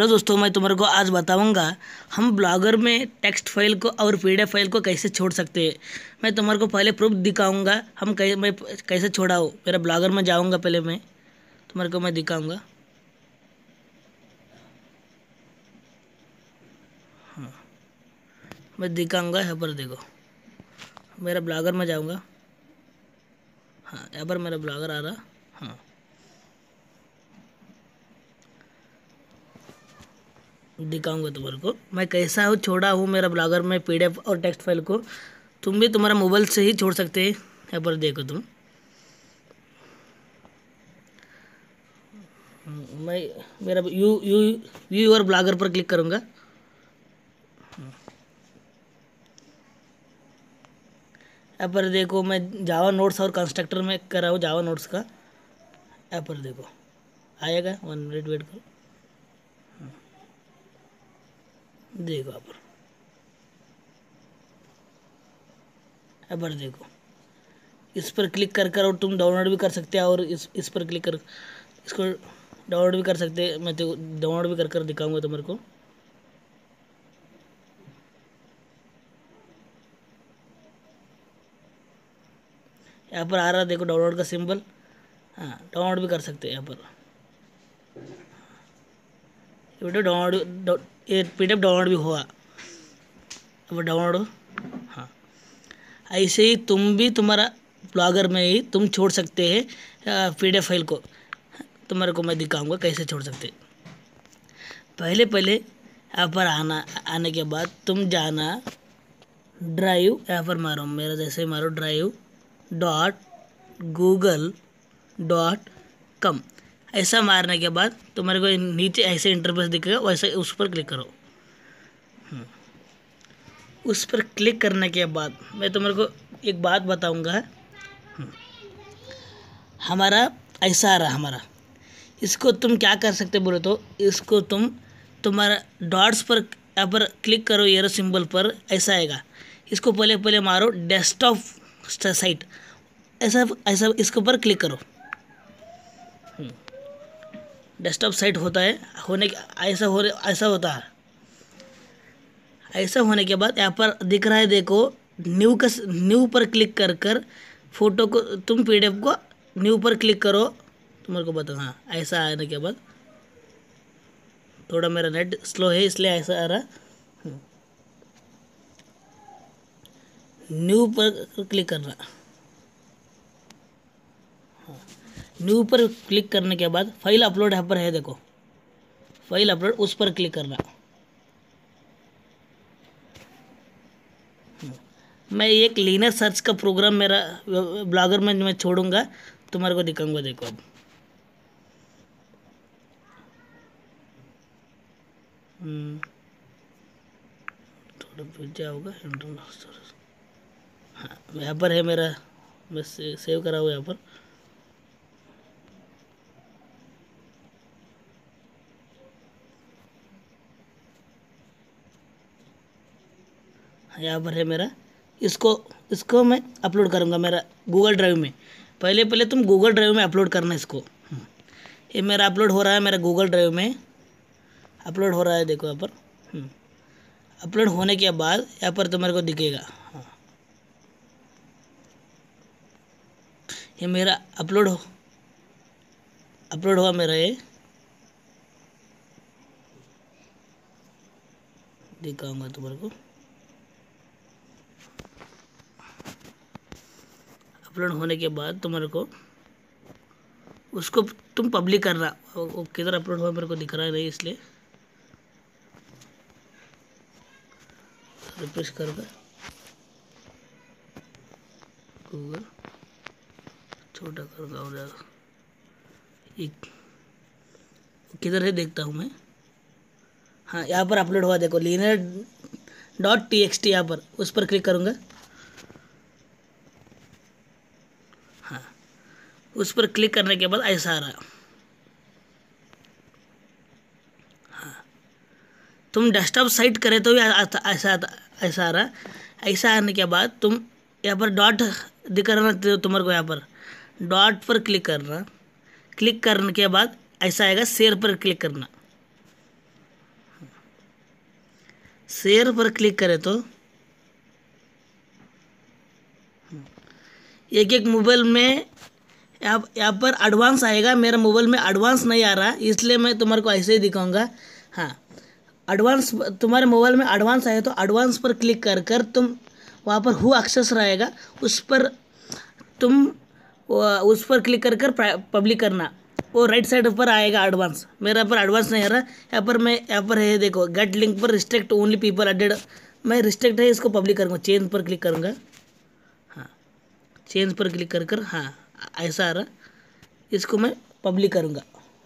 Hello दोस्तों, मैं तुम्हारे को आज बताऊंगा हम ब्लॉगर में टेक्स्ट फाइल को और पीडीएफ फाइल को कैसे छोड़ सकते हैं। मैं तुम्हारे को पहले प्रूफ दिखाऊंगा मैं कैसे छोड़ा हूँ। मेरा ब्लॉगर में जाऊंगा, पहले मैं तुम्हारे को मैं दिखाऊंगा। मैं दिखाऊंगा, यहाँ पर देखो, मेरा ब्लॉगर में जाऊंगा। हाँ, यहाँ पर मेरा ब्लॉगर आ रहा। हाँ, दिखाऊंगा तुम्हारे को मैं कैसा हूँ छोड़ा हूँ मेरा ब्लॉगर में पीडीएफ और टेक्स्ट फाइल को। तुम भी तुम्हारा मोबाइल से ही छोड़ सकते हैं। यहाँ पर देखो तुम, मैं मेरा यू यू व्यू और ब्लॉगर पर क्लिक करूँगा। यहाँ पर देखो, मैं जावा नोट्स और कंस्ट्रक्टर में कर रहा हूँ, जावा नोट्स का। यहाँ पर देखो आएगा, 1 मिनट वेट करो। देखो यहाँ पर देखो, इस पर क्लिक कर और तुम डाउनलोड भी कर सकते हो। और इस पर क्लिक कर इसको डाउनलोड भी कर सकते हैं। मैं तो डाउनलोड भी कर दिखाऊंगा तुम्हारे को। यहाँ पर आ रहा, देखो डाउनलोड का सिंबल। हाँ, डाउनलोड भी कर सकते हैं यहाँ पर। वीडियो डाउनलोड, ये पीडीएफ डाउनलोड भी हुआ। अब डाउनलोड। हाँ, ऐसे ही तुम भी तुम्हारा ब्लॉगर में ही तुम छोड़ सकते हैं पीडीएफ फाइल को। तुम्हारे को मैं दिखाऊंगा कैसे छोड़ सकते हैं। पहले पहले यहाँ पर आने के बाद तुम जाना ड्राइव, यहाँ पर मारो, मेरा जैसे मारो drive.google.com। ऐसा मारने के बाद तुम्हारे को नीचे ऐसे इंटरफेस दिखेगा, वैसे उस पर क्लिक करो। उस पर क्लिक करने के बाद मैं तुम्हारे को एक बात बताऊंगा। हमारा ऐसा आ रहा हमारा, इसको तुम क्या कर सकते बोले तो, इसको तुम तुम्हारा डॉट्स पर यहाँ पर क्लिक करो, एरो सिंबल पर ऐसा आएगा। इसको पहले पहले मारो डेस्कटॉप साइट, ऐसा ऐसा इसके ऊपर क्लिक करो। डेस्कटॉप साइट होता है, होने ऐसा होता है। ऐसा होने के बाद यहाँ पर दिख रहा है, देखो न्यू पर क्लिक कर फोटो को तुम पीडीएफ को न्यू पर क्लिक करो। तुम्हारे को बता, हाँ ऐसा आने के बाद, थोड़ा मेरा नेट स्लो है इसलिए ऐसा आ रहा। न्यू पर क्लिक करना। न्यू पर क्लिक करने के बाद फाइल अपलोड यहाँ पर है, देखो फाइल अपलोड, उस पर क्लिक करना। मैं एक लीनर सर्च का प्रोग्राम मेरा ब्लॉगर में मैं छोड़ूंगा, तुम्हारे को दिखाऊंगा। देखो अब थोड़ा पीछे होगा इंटरनेट। हाँ, यहाँ पर है मेरा, मैं सेव करा हुआ यहाँ पर। यहाँ पर है मेरा, इसको मैं अपलोड करूँगा मेरा गूगल ड्राइव में। पहले पहले तुम गूगल ड्राइव में अपलोड करना इसको। ये मेरा अपलोड हो रहा है, मेरा गूगल ड्राइव में अपलोड हो रहा है, देखो यहाँ पर। अपलोड होने के बाद यहाँ पर तुम्हारे को दिखेगा। हाँ, ये मेरा अपलोड हुआ मेरा, ये दिखाऊंगा तुम्हारे को। अपलोड होने के बाद तुम्हारे को उसको तुम पब्लिक करना। वो किधर अपलोड हुआ मेरे को दिख रहा है नहीं, इसलिए रिफ्रेश करूँगा। गूगल छोटा कर हो जाएगा, एक किधर है देखता हूँ मैं। हाँ, यहाँ पर अपलोड हुआ, देखो linear.txt, यहाँ पर उस पर क्लिक करूँगा। हाँ, उस पर क्लिक करने के बाद ऐसा आ रहा। हाँ, तुम डेस्कटॉप साइट करे तो भी ऐसा आ रहा। ऐसा आने के बाद तुम यहाँ पर डॉट दिख रहा ना तुम्हारे को, यहाँ पर डॉट पर क्लिक करना। क्लिक करने के बाद ऐसा आएगा, शेयर पर क्लिक करना। शेयर पर क्लिक करें तो एक एक मोबाइल में यहाँ पर एडवांस आएगा। मेरा मोबाइल में एडवांस नहीं आ रहा, इसलिए मैं तुम्हारे को ऐसे ही दिखाऊंगा। हाँ, एडवांस तुम्हारे मोबाइल में एडवांस आए तो एडवांस पर क्लिक कर कर तुम वहाँ पर हु एक्सेस रहेगा, उस पर तुम उस पर क्लिक कर कर पब्लिक करना। वो राइट साइड पर आएगा एडवांस। मेरा पर एडवांस नहीं आ रहा। यहाँ पर है देखो, गेट लिंक पर रिस्ट्रिक्ट ओनली पीपल एडेड। मैं रिस्ट्रिक्ट है, इसको पब्लिक करूँगा। चेंज पर क्लिक करूँगा। हाँ, चेंज पर क्लिक कर कर हाँ ऐसा आ रहा, इसको मैं पब्लिक करूँगा।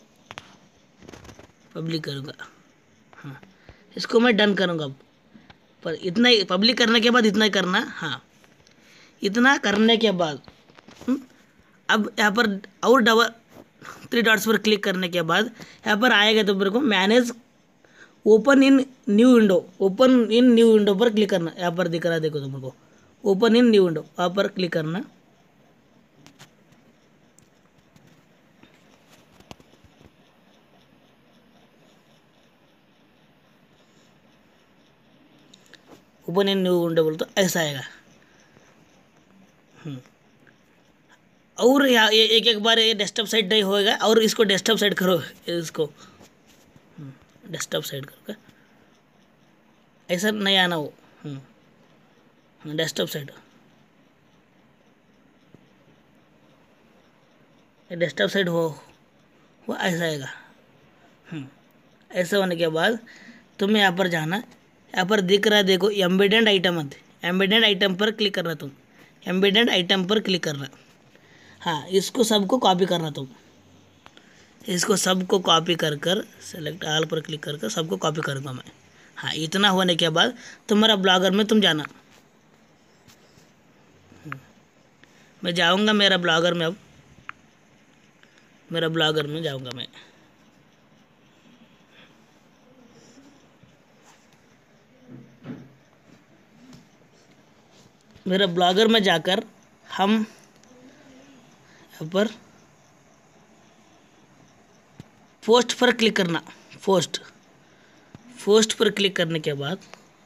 हाँ, इसको मैं डन करूँगा। पर इतना ही पब्लिक करने के बाद इतना ही करना। हाँ, इतना करने के बाद अब यहाँ पर और डबल 3 डॉट्स पर क्लिक करने के बाद यहाँ पर आएगा तो मेरे को manage open in new window पर क्लिक करना। यहाँ पर दिख रहा है, देखो तुमको ओपन इन न्यू विंडो, वहाँ पर क्लिक करना। ओपन इन न्यू विंडो बोल तो ऐसा आएगा। और यहाँ एक एक बार ये डेस्कटॉप साइड नहीं होएगा, और इसको डेस्कटॉप साइड करो। इसको डेस्कटॉप साइड करो, ऐसा नहीं आना वो। डेस्कटॉप साइड, डेस्कटॉप साइड हो वो ऐसा आएगा। ऐसा होने के बाद तुम्हें यहाँ पर जाना। यहाँ पर दिख रहा है देखो, एम्बेडेड आइटम, एम्बेडेड आइटम पर क्लिक करना। तुम एम्बेडेड आइटम पर क्लिक करना। हाँ, इसको सबको कॉपी करना। तुम इसको सबको कॉपी कर कर सेलेक्ट ऑल पर क्लिक कर कर सबको कॉपी करूँगा मैं। हाँ, इतना होने के बाद तुम्हारा ब्लॉगर में तुम जाना। मैं जाऊँगा मेरा ब्लॉगर में। अब मेरा ब्लॉगर में जाऊँगा मैं। मेरा ब्लॉगर में जाकर हम यहाँ पर पोस्ट पर क्लिक करना। पोस्ट पर क्लिक करने के बाद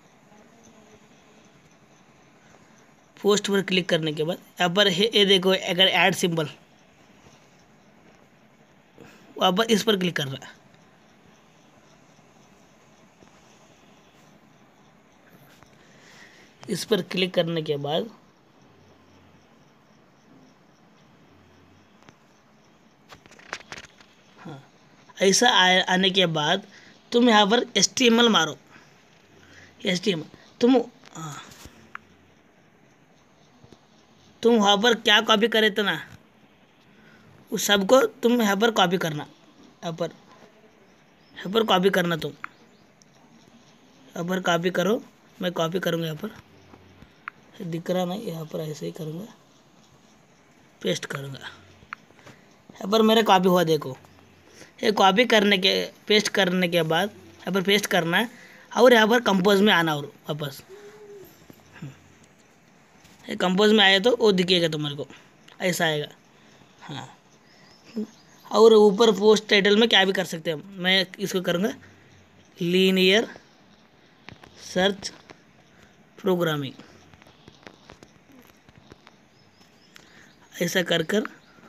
यहाँ पर ये देखो, अगर ऐड सिंबल, वहाँ पर इस पर क्लिक करना। इस पर क्लिक करने के बाद हाँ ऐसा आने के बाद तुम यहाँ पर HTML मारो। HTML तुम वहाँ पर क्या कॉपी करे थे ना, उस सबको तुम यहाँ पर कॉपी करना। यहाँ पर कॉपी करना। तुम यहाँ पर कॉपी करो। मैं कॉपी करूँगा। यहाँ पर दिख रहा नहीं, यहाँ पर ऐसे ही करूँगा, पेस्ट करूँगा। यहाँ पर मेरा कॉपी हुआ देखो। ये कॉपी करने के पेस्ट करने के बाद यहाँ पर पेस्ट करना है, और यहाँ पर कंपोज में आना और वापस। ये कंपोज में आया तो वो दिखेगा तुम्हारे को, ऐसा आएगा। हाँ, और ऊपर पोस्ट टाइटल में क्या भी कर सकते हैं। मैं इसको करूँगा लीनियर सर्च प्रोग्रामिंग, ऐसा कर कर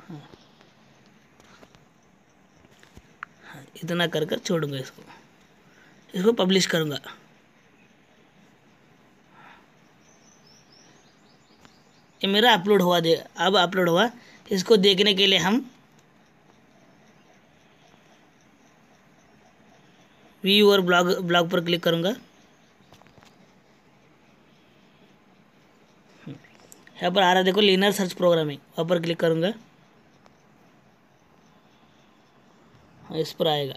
इतना कर कर छोड़ूंगा। इसको पब्लिश करूँगा। ये मेरा अपलोड हुआ अब अपलोड हुआ। इसको देखने के लिए हम व्यू और ब्लॉग पर क्लिक करूँगा। यहाँ पर आ रहा है देखो, लीनियर सर्च प्रोग्रामिंग, वहाँ पर क्लिक करूँगा। इस पर आएगा,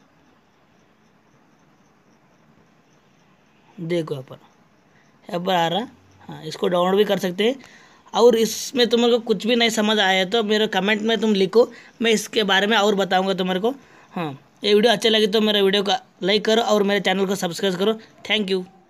देखो यहाँ पर आ रहा। हाँ, इसको डाउनलोड भी कर सकते हैं। और इसमें तुम्हारे को कुछ भी नहीं समझ आया तो मेरे कमेंट में तुम लिखो, मैं इसके बारे में और बताऊंगा तुम्हारे को। हाँ, ये वीडियो अच्छा लगे तो मेरे वीडियो का लाइक करो और मेरे चैनल को सब्सक्राइब करो। Thank you.